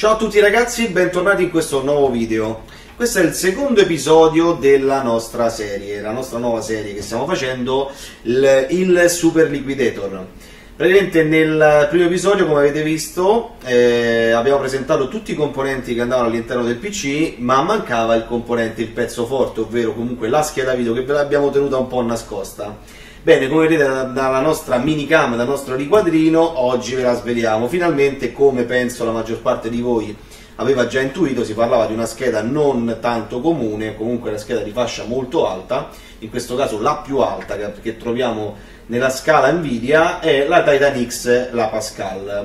Ciao a tutti ragazzi, bentornati in questo nuovo video. Questo è il secondo episodio della nostra serie, la nostra nuova serie che stiamo facendo, il Super Liquidator. Praticamente nel primo episodio, come avete visto, abbiamo presentato tutti i componenti che andavano all'interno del PC, ma mancava il componente, il pezzo forte, ovvero comunque la scheda video che ve l'abbiamo tenuta un po' nascosta. Bene, come vedete dalla nostra minicam, dal nostro riquadrino, oggi ve la sveliamo. Finalmente, come penso la maggior parte di voi aveva già intuito, si parlava di una scheda non tanto comune, comunque una scheda di fascia molto alta, in questo caso la più alta che troviamo nella scala Nvidia è la Titan X, la Pascal.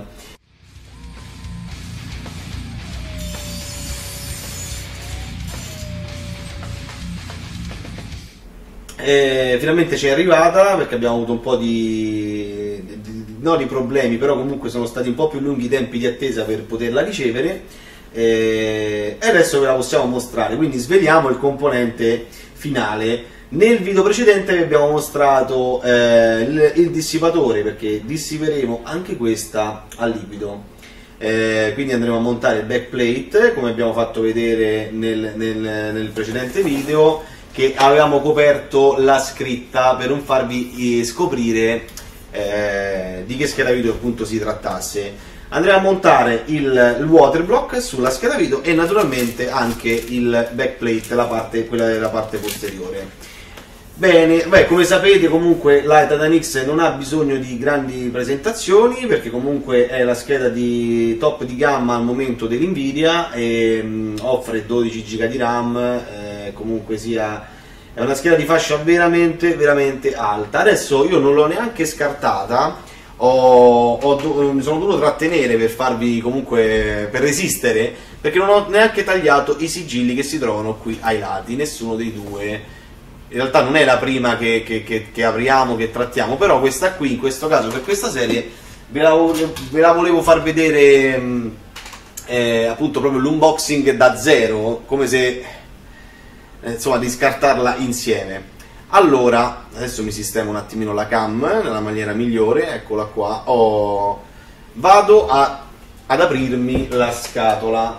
Finalmente ci è arrivata perché abbiamo avuto un po' non di problemi, però comunque sono stati un po' più lunghi i tempi di attesa per poterla ricevere, e adesso ve la possiamo mostrare. Quindi sveliamo il componente finale. Nel video precedente vi abbiamo mostrato il dissipatore, perché dissiperemo anche questa a liquido. Quindi andremo a montare il backplate come abbiamo fatto vedere nel precedente video, che avevamo coperto la scritta per non farvi scoprire di che scheda video appunto si trattasse. Andremo a montare il water block sulla scheda video e naturalmente anche il backplate, quella della parte posteriore. Bene, come sapete comunque la Titan X non ha bisogno di grandi presentazioni, perché comunque è la scheda di top di gamma al momento dell'Nvidia e offre 12 GB di RAM, comunque sia è una scheda di fascia veramente alta. Adesso io non l'ho neanche scartata, mi sono dovuto trattenere per farvi comunque, per resistere, perché non ho neanche tagliato i sigilli che si trovano qui ai lati, nessuno dei due. In realtà non è la prima che apriamo, che trattiamo, però questa qui, in questo caso, per questa serie, ve la volevo far vedere appunto proprio l'unboxing da zero, come se insomma di scartarla insieme. Allora, adesso mi sistemo un attimino la cam nella maniera migliore, eccola qua. Vado ad aprirmi la scatola,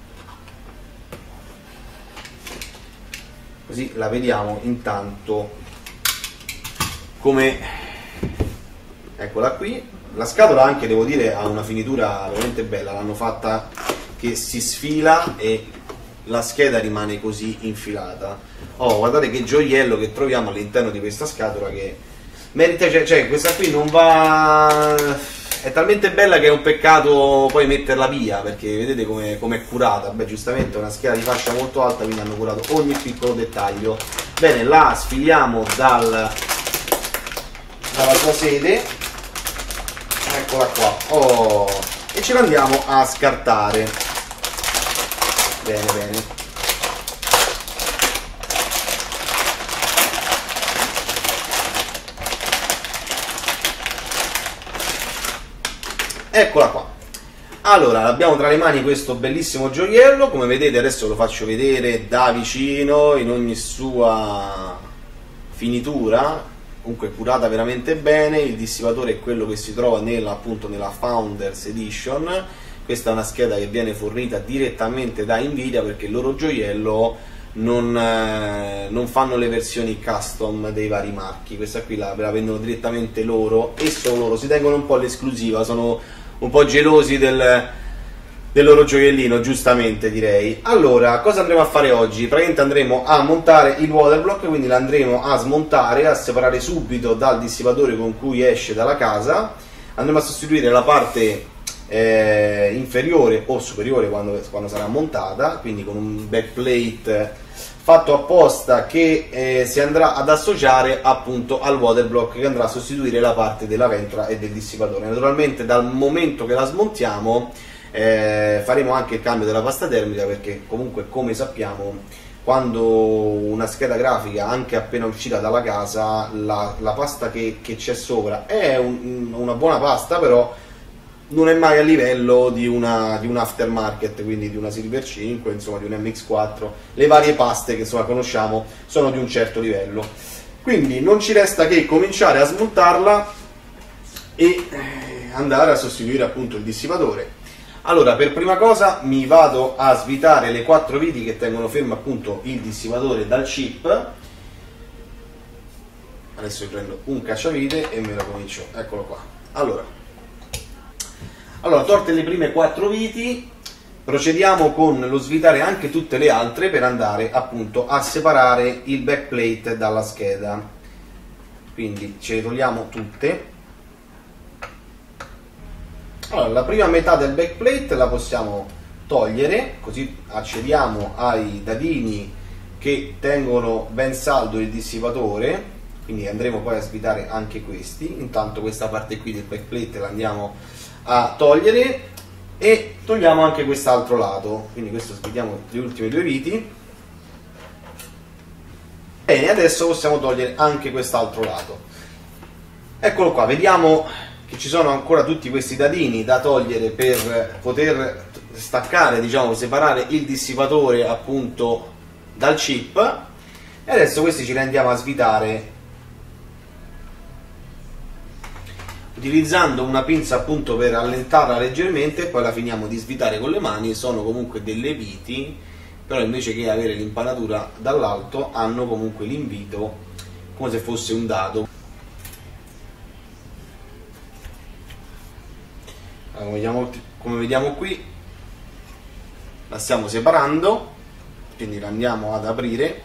così la vediamo intanto come, eccola qui. La scatola anche, devo dire, ha una finitura veramente bella, l'hanno fatta che si sfila e la scheda rimane così infilata. Guardate che gioiello che troviamo all'interno di questa scatola, che merita, cioè questa qui non va, è talmente bella che è un peccato poi metterla via, perché vedete come è curata. Beh, giustamente è una scheda di fascia molto alta, quindi hanno curato ogni piccolo dettaglio. Bene, la sfiliamo dalla sua sede, eccola qua, e ce l'andiamo a scartare. Bene. Eccola qua. Allora, abbiamo tra le mani questo bellissimo gioiello, come vedete. Adesso lo faccio vedere da vicino in ogni sua finitura, comunque curata veramente bene. Il dissipatore è quello che si trova appunto nella Founders Edition. Questa è una scheda che viene fornita direttamente da Nvidia, perché il loro gioiello non fanno le versioni custom dei vari marchi. Questa qui ve la vendono direttamente loro, e solo loro si tengono un po' l'esclusiva, sono un po' gelosi del loro gioiellino, giustamente direi. Allora, cosa andremo a fare oggi? Praticamente andremo a montare il water block, quindi l'andremo a smontare, a separare subito dal dissipatore con cui esce dalla casa. Andremo a sostituire la parte inferiore o superiore quando sarà montata, quindi con un backplate fatto apposta che si andrà ad associare appunto al water block, che andrà a sostituire la parte della ventola e del dissipatore. Naturalmente dal momento che la smontiamo faremo anche il cambio della pasta termica, perché comunque, come sappiamo, quando una scheda grafica, anche appena uscita dalla casa, la pasta che c'è sopra è una buona pasta, però non è mai a livello di un aftermarket, quindi di una Silver 5, insomma di un MX4. Le varie paste che insomma conosciamo sono di un certo livello, quindi non ci resta che cominciare a smontarla e andare a sostituire appunto il dissipatore. Allora, per prima cosa mi vado a svitare le 4 viti che tengono fermo appunto il dissipatore dal chip. Adesso prendo un cacciavite e me lo comincio, eccolo qua. Allora, tolte le prime 4 viti, procediamo con lo svitare anche tutte le altre per andare appunto a separare il backplate dalla scheda. Quindi ce le togliamo tutte. Allora, la prima metà del backplate la possiamo togliere, così accediamo ai dadini che tengono ben saldo il dissipatore, quindi andremo poi a svitare anche questi. Intanto questa parte qui del backplate la andiamo a togliere e togliamo anche quest'altro lato, quindi questo svitiamo le ultime 2 viti. Bene, adesso possiamo togliere anche quest'altro lato. Eccolo qua, vediamo che ci sono ancora tutti questi dadini da togliere per poter staccare, diciamo, separare il dissipatore appunto dal chip, e adesso questi ce li andiamo a svitare utilizzando una pinza appunto per allentarla leggermente, e poi la finiamo di svitare con le mani. Sono comunque delle viti, però invece che avere l'impanatura dall'alto hanno comunque l'invito come se fosse un dado. Come vediamo qui la stiamo separando, quindi la andiamo ad aprire.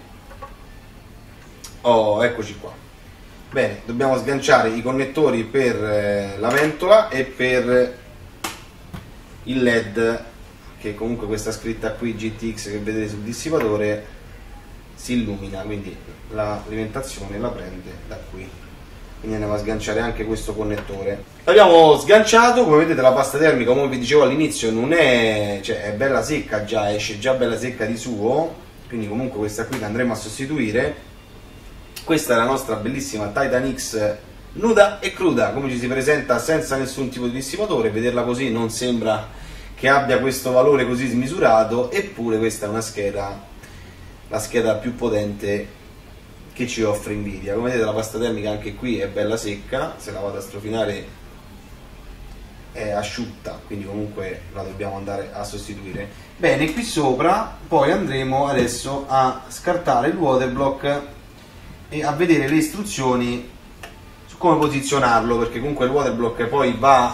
Oh, eccoci qua. Bene, dobbiamo sganciare i connettori per la ventola e per il LED, che comunque questa scritta qui GTX che vedete sul dissipatore si illumina, quindi l'alimentazione la prende da qui. Quindi andiamo a sganciare anche questo connettore. L'abbiamo sganciato, come vedete la pasta termica, come vi dicevo all'inizio, non è, cioè è bella secca già, esce già bella secca di suo, quindi comunque questa qui la andremo a sostituire. Questa è la nostra bellissima Titan X nuda e cruda, come ci si presenta senza nessun tipo di dissipatore. Vederla così non sembra che abbia questo valore così smisurato, eppure questa è una scheda, la scheda più potente che ci offre Nvidia. Come vedete la pasta termica anche qui è bella secca, se la vado a strofinare è asciutta, quindi comunque la dobbiamo andare a sostituire. Bene, qui sopra poi andremo adesso a scartare il waterblock e a vedere le istruzioni su come posizionarlo, perché comunque il waterblock poi va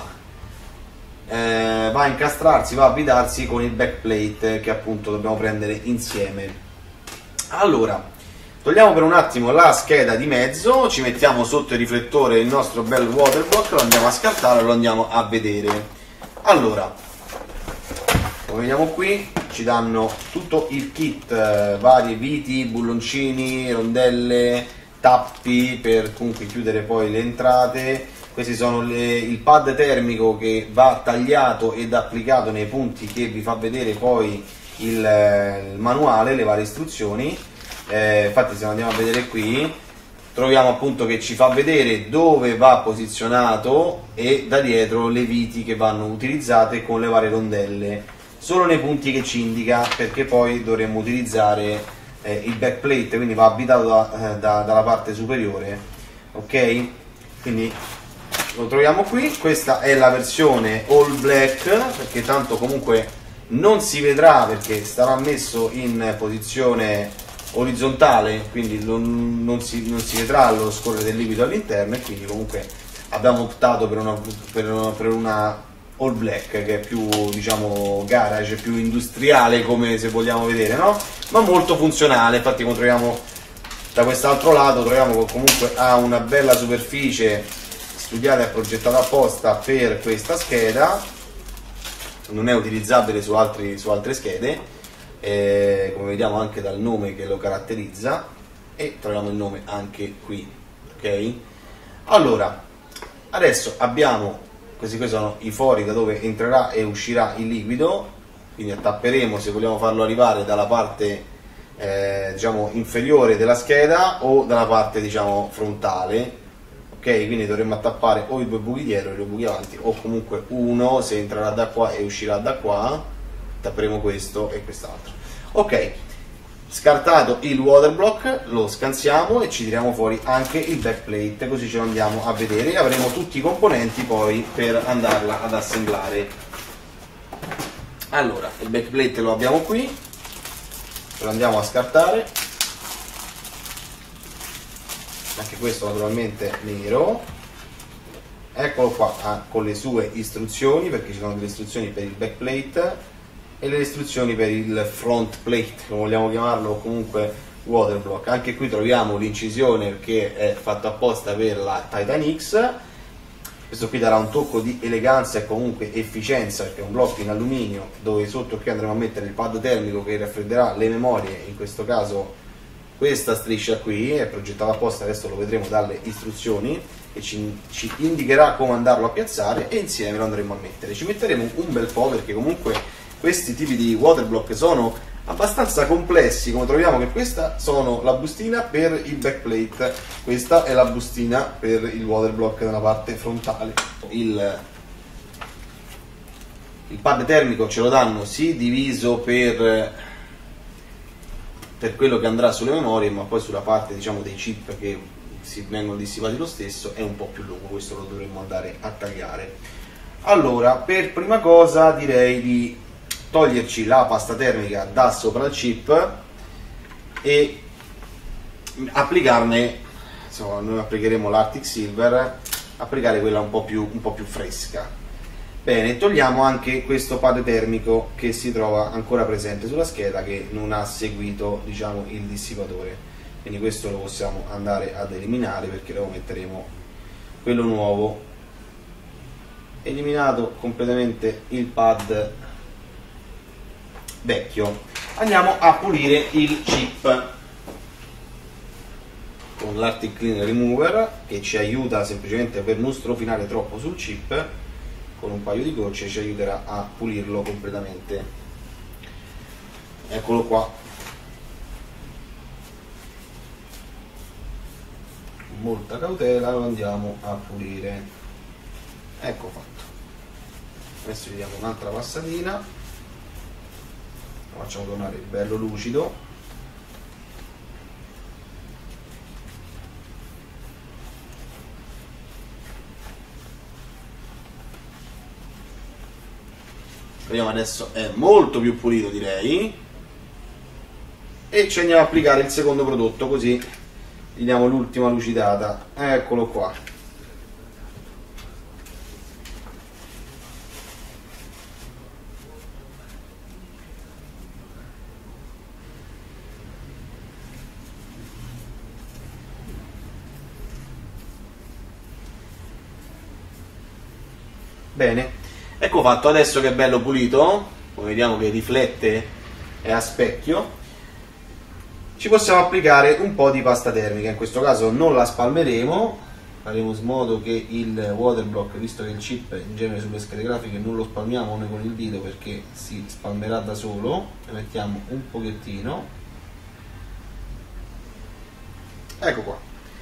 a incastrarsi, va a avvitarsi con il backplate che appunto dobbiamo prendere insieme. Allora, togliamo per un attimo la scheda di mezzo, ci mettiamo sotto il riflettore il nostro bel waterblock, lo andiamo a scartare e lo andiamo a vedere. Allora, come vediamo qui ci danno tutto il kit, varie viti, bulloncini, rondelle, tappi per comunque chiudere poi le entrate. Questi sono il pad termico che va tagliato ed applicato nei punti che vi fa vedere poi il manuale, le varie istruzioni. Infatti se andiamo a vedere qui troviamo appunto che ci fa vedere dove va posizionato e da dietro le viti che vanno utilizzate con le varie rondelle, solo nei punti che ci indica, perché poi dovremmo utilizzare il backplate, quindi va abitato dalla parte superiore. Ok, quindi lo troviamo qui. Questa è la versione all black, perché tanto comunque non si vedrà perché starà messo in posizione orizzontale, quindi non si vedrà lo scorrere del liquido all'interno, e quindi comunque abbiamo optato per una all black che è più, diciamo, garage, più industriale, come se vogliamo vedere, no? Ma molto funzionale. Infatti come troviamo da quest'altro lato, troviamo che comunque ha una bella superficie studiata e progettata apposta per questa scheda, non è utilizzabile su altre schede, come vediamo anche dal nome che lo caratterizza, e troviamo il nome anche qui. Ok, allora adesso abbiamo questi sono i fori da dove entrerà e uscirà il liquido, quindi attapperemo se vogliamo farlo arrivare dalla parte diciamo inferiore della scheda o dalla parte, diciamo, frontale. Ok, quindi dovremmo attappare o i 2 buchi dietro o i 2 buchi avanti, o comunque uno se entrerà da qua e uscirà da qua. Tapperemo questo e quest'altro. Ok, scartato il waterblock lo scansiamo e ci tiriamo fuori anche il backplate, così ce lo andiamo a vedere e avremo tutti i componenti poi per andarla ad assemblare. Allora, il backplate lo abbiamo qui, lo andiamo a scartare, anche questo naturalmente nero, eccolo qua, con le sue istruzioni, perché ci sono delle istruzioni per il backplate e le istruzioni per il front plate, come vogliamo chiamarlo, o comunque waterblock. Anche qui troviamo l'incisione che è fatta apposta per la Titan X. Questo qui darà un tocco di eleganza e comunque efficienza, perché è un blocco in alluminio dove sotto qui andremo a mettere il pad termico che raffredderà le memorie. In questo caso questa striscia qui è progettata apposta, adesso lo vedremo dalle istruzioni, che ci indicherà come andarlo a piazzare, e insieme lo andremo a mettere. Ci metteremo un bel po', perché comunque questi tipi di waterblock sono abbastanza complessi. Come troviamo che questa sono la bustina per il backplate, questa è la bustina per il waterblock nella parte frontale. Il pad termico ce lo danno sì diviso per quello che andrà sulle memorie, ma poi sulla parte, diciamo, dei chip che si vengono dissipati lo stesso è un po' più lungo. Questo lo dovremmo andare a tagliare. Allora, per prima cosa direi di toglierci la pasta termica da sopra il chip e applicarne, insomma, noi applicheremo l'Arctic Silver, applicare quella un po' più fresca. Bene, togliamo anche questo pad termico che si trova ancora presente sulla scheda, che non ha seguito, diciamo, il dissipatore, quindi questo lo possiamo andare ad eliminare, perché dopo metteremo quello nuovo. Eliminato completamente il pad vecchio, andiamo a pulire il chip con l'Arctic Clean Remover, che ci aiuta semplicemente per non strofinare troppo sul chip. Con un paio di gocce ci aiuterà a pulirlo completamente. Eccolo qua, con molta cautela lo andiamo a pulire. Ecco fatto. Adesso gli diamo un'altra passatina, lo facciamo tornare bello lucido. Vediamo, adesso è molto più pulito, direi, e ci andiamo a applicare il secondo prodotto, così gli diamo l'ultima lucidata. Eccolo qua. Bene, ecco fatto. Adesso che è bello pulito, come vediamo che riflette, è a specchio, ci possiamo applicare un po' di pasta termica. In questo caso non la spalmeremo, faremo in modo che il waterblock, visto che il chip in genere sulle schede grafiche non lo spalmiamo noi con il dito perché si spalmerà da solo, ne mettiamo un pochettino. Ecco qua.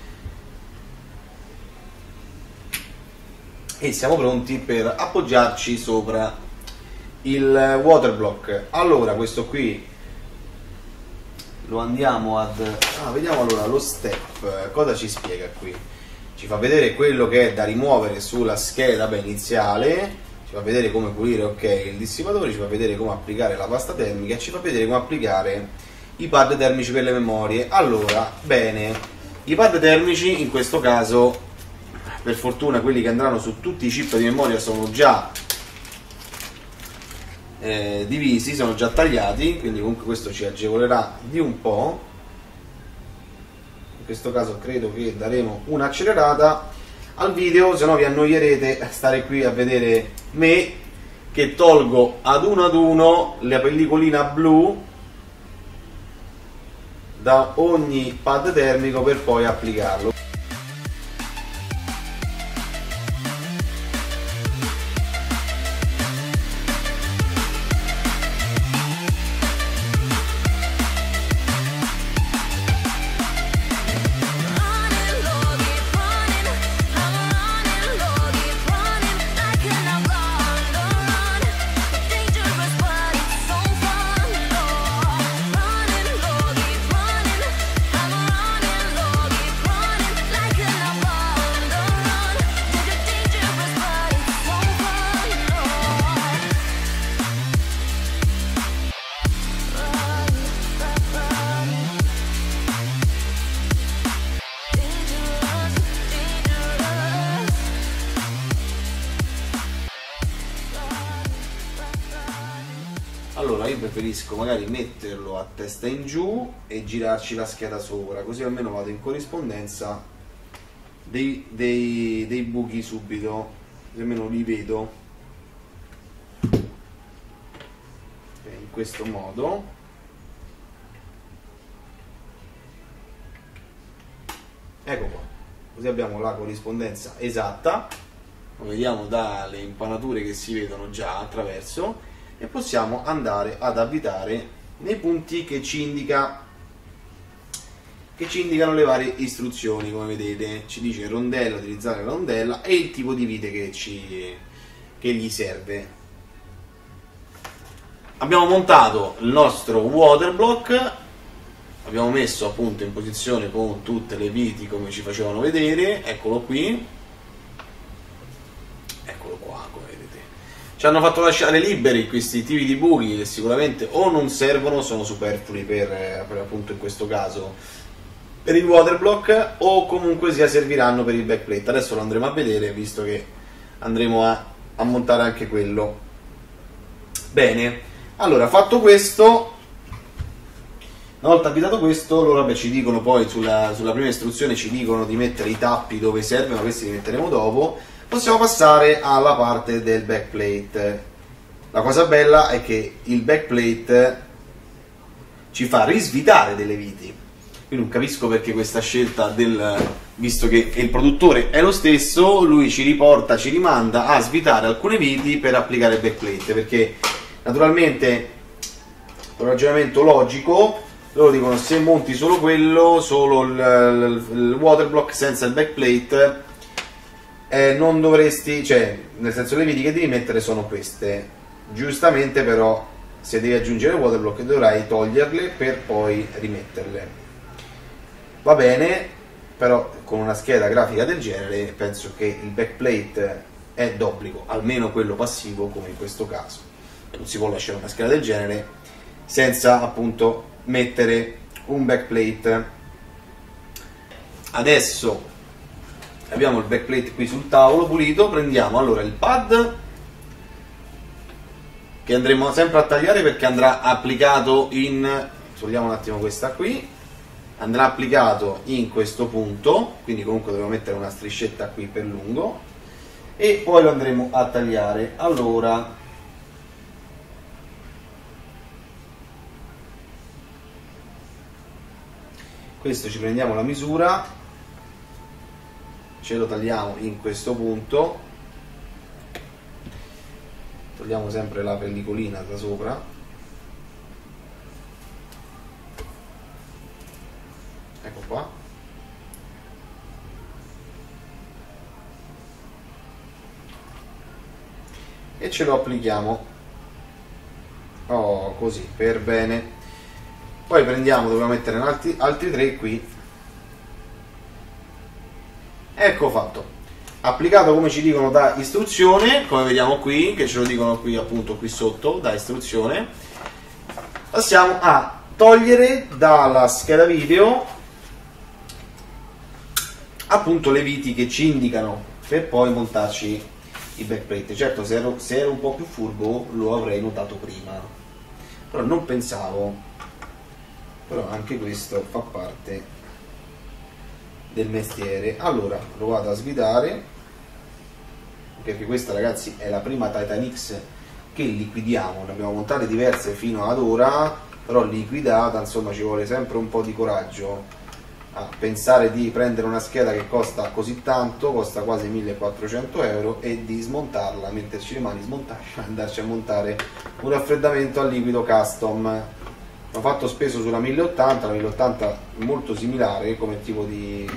E siamo pronti per appoggiarci sopra il waterblock. Allora, questo qui lo andiamo ad... vediamo allora lo step, cosa ci spiega qui? Ci fa vedere quello che è da rimuovere sulla scheda iniziale, ci fa vedere come pulire, ok, il dissipatore, ci fa vedere come applicare la pasta termica e ci fa vedere come applicare i pad termici per le memorie. Allora, bene, i pad termici in questo caso, per fortuna, quelli che andranno su tutti i chip di memoria sono già divisi, sono già tagliati, quindi comunque questo ci agevolerà di un po'. In questo caso credo che daremo un'accelerata al video, se no vi annoierete a stare qui a vedere me che tolgo ad uno la pellicolina blu da ogni pad termico per poi applicarlo. Allora io preferisco magari metterlo a testa in giù e girarci la scheda sopra, così almeno vado in corrispondenza dei buchi subito, così almeno li vedo in questo modo. Ecco qua, così abbiamo la corrispondenza esatta, lo vediamo dalle impanature che si vedono già attraverso, e possiamo andare ad avvitare nei punti che ci indicano le varie istruzioni. Come vedete ci dice rondella, utilizzare la rondella e il tipo di vite che gli serve. Abbiamo montato il nostro waterblock, abbiamo messo appunto in posizione con tutte le viti come ci facevano vedere, eccolo qui, eccolo qua, come vedete. Ci hanno fatto lasciare liberi questi tipi di buchi che sicuramente o non servono, sono superflui per appunto in questo caso per il waterblock, o comunque sia serviranno per il backplate. Adesso lo andremo a vedere, visto che andremo a montare anche quello. Bene, allora fatto questo, una volta avvitato questo, loro vabbè, ci dicono poi sulla prima istruzione ci dicono di mettere i tappi dove serve, ma questi li metteremo dopo. Possiamo passare alla parte del backplate. La cosa bella è che il backplate ci fa risvitare delle viti. Io non capisco perché questa scelta visto che il produttore è lo stesso, lui ci riporta, ci rimanda a svitare alcune viti per applicare il backplate, perché naturalmente un ragionamento logico, loro dicono se monti solo quello, solo il waterblock senza il backplate, non dovresti, cioè nel senso le viti che devi mettere sono queste, giustamente, però se devi aggiungere il waterblock dovrai toglierle per poi rimetterle. Va bene, però con una scheda grafica del genere penso che il backplate è d'obbligo, almeno quello passivo come in questo caso. Non si può lasciare una scheda del genere senza appunto mettere un backplate. Adesso abbiamo il backplate qui sul tavolo pulito, prendiamo allora il pad che andremo sempre a tagliare perché andrà applicato togliamo un attimo questa qui, andrà applicato in questo punto, quindi comunque dobbiamo mettere una striscetta qui per lungo e poi lo andremo a tagliare. Allora questo ci prendiamo la misura, ce lo tagliamo in questo punto, togliamo sempre la pellicolina da sopra, ecco qua, e ce lo applichiamo così per bene. Poi prendiamo, dobbiamo mettere altri tre qui, ecco fatto, applicato come ci dicono da istruzione, come vediamo qui, che ce lo dicono qui appunto qui sotto da istruzione. Passiamo a togliere dalla scheda video appunto le viti che ci indicano per poi montarci il backplate. Certo, se ero un po' più furbo lo avrei notato prima, però non pensavo. Però anche questo fa parte del mestiere. Allora lo vado a svitare, perché questa ragazzi è la prima Titan X che liquidiamo, ne abbiamo montate diverse fino ad ora, però liquidata, insomma ci vuole sempre un po' di coraggio a pensare di prendere una scheda che costa così tanto, costa quasi 1400 euro, e di smontarla, metterci le mani, smontarla, andarci a montare un raffreddamento a liquido custom. Ho fatto speso sulla 1080, la 1080 è molto similare come tipo di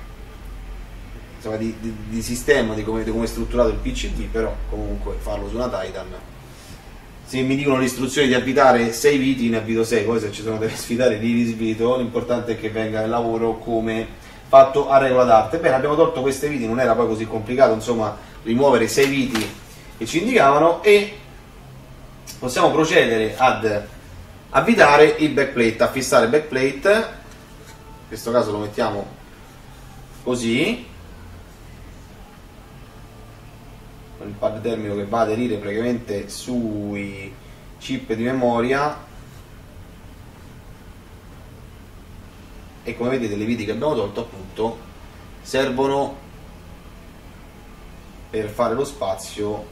sistema, di come è strutturato il PCB, però comunque farlo su una Titan. Se mi dicono le istruzioni di avvitare 6 viti, ne avvito 6, poi se ci sono delle svitare li risvito, l'importante è che venga il lavoro come fatto a regola d'arte. Bene, abbiamo tolto queste viti, non era poi così complicato, insomma, rimuovere 6 viti che ci indicavano, e possiamo procedere ad avvitare il backplate, a fissare il backplate. In questo caso lo mettiamo così, con il pad termico che va a aderire praticamente sui chip di memoria, e come vedete le viti che abbiamo tolto appunto servono per fare lo spazio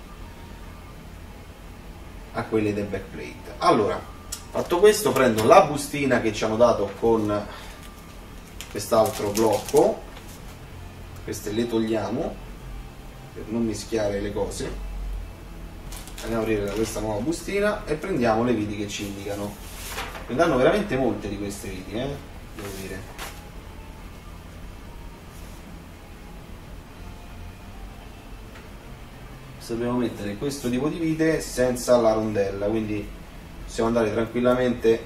a quelle del backplate. Allora, fatto questo, prendo la bustina che ci hanno dato con quest'altro blocco, queste le togliamo per non mischiare le cose, andiamo a aprire da questa nuova bustina e prendiamo le viti che ci indicano. Ne danno veramente molte di queste viti, devo dire. Dobbiamo mettere questo tipo di vite senza la rondella, quindi possiamo andare tranquillamente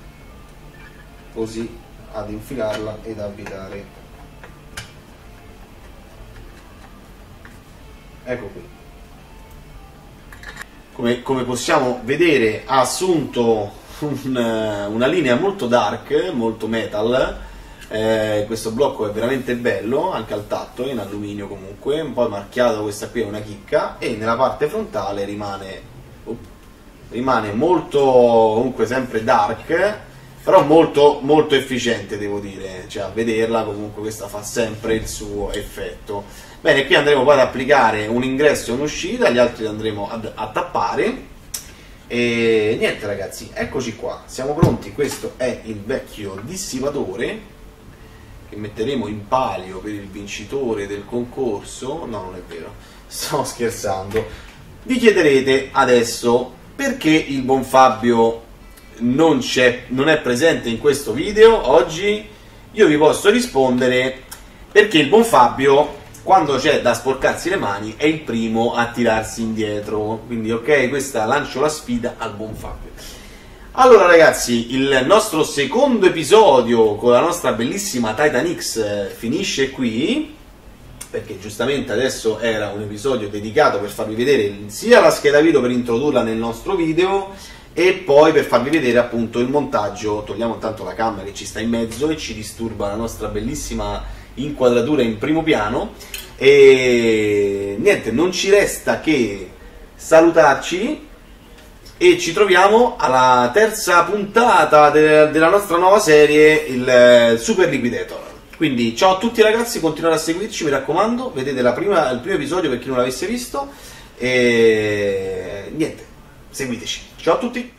così ad infilarla ed avvitare. Ecco qui. Come possiamo vedere ha assunto una linea molto dark, molto metal. Questo blocco è veramente bello anche al tatto, in alluminio comunque, un po' marchiato, questa qui è una chicca, e nella parte frontale rimane molto, comunque sempre dark, però molto molto efficiente, devo dire, cioè a vederla comunque questa fa sempre il suo effetto. Bene, qui andremo poi ad applicare un ingresso e un'uscita, gli altri li andremo a tappare. E niente ragazzi, eccoci qua, siamo pronti. Questo è il vecchio dissipatore che metteremo in palio per il vincitore del concorso. No, non è vero, sto scherzando. Vi chiederete adesso perché il buon Fabio non è presente in questo video oggi. Io vi posso rispondere perché il buon Fabio, quando c'è da sporcarsi le mani, è il primo a tirarsi indietro. Quindi ok, questa lancio la sfida al buon Fabio. Allora ragazzi, il nostro secondo episodio con la nostra bellissima Titan X finisce qui, perché giustamente adesso era un episodio dedicato per farvi vedere sia la scheda video per introdurla nel nostro video e poi per farvi vedere appunto il montaggio. Togliamo intanto la camera che ci sta in mezzo e ci disturba la nostra bellissima inquadratura in primo piano. E niente, non ci resta che salutarci e ci troviamo alla terza puntata della nostra nuova serie, il Super Liquidator. Quindi ciao a tutti ragazzi, continuate a seguirci, mi raccomando, vedete il primo episodio per chi non l'avesse visto, e niente, seguiteci. Ciao a tutti!